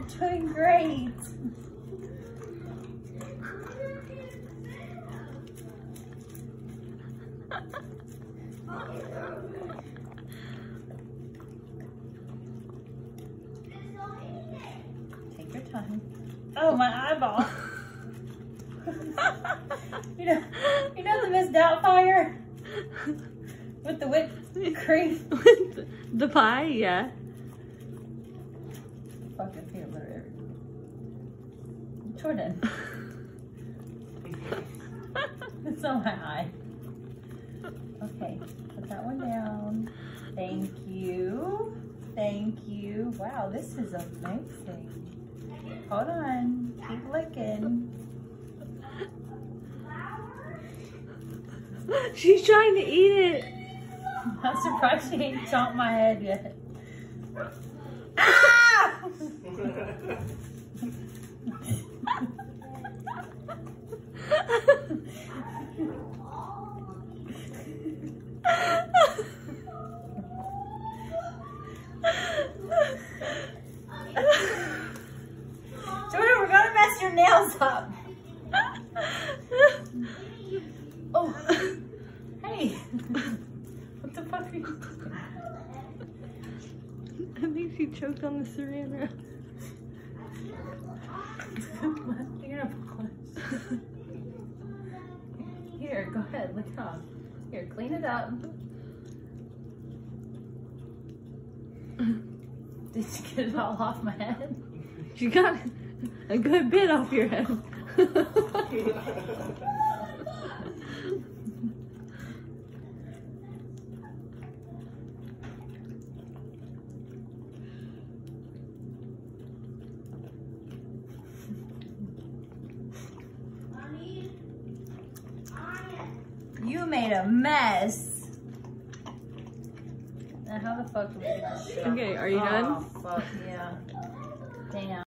You're doing great. Take your time. Oh, my eyeball. you know the Miss Doubtfire with the whipped cream. With the pie, yeah. Fucking peanut butter. Jordan. It's on my eye. Okay, put that one down. Thank you. Thank you. Wow, this is amazing. Hold on. Keep licking. She's trying to eat it. I'm surprised she ain't chomped my head yet. Ah! Jordan, we're gonna mess your nails up. Oh, hey. What the fuck are you doing? I think she choked on the saran wrap. Finger polish. Here, go ahead, lick it off. Here, clean it up. Did you get it all off my head? She got a good bit off your head. You made a mess. Now how the fuck do we get this shit? Okay, are you done? Oh, fuck, yeah. Damn.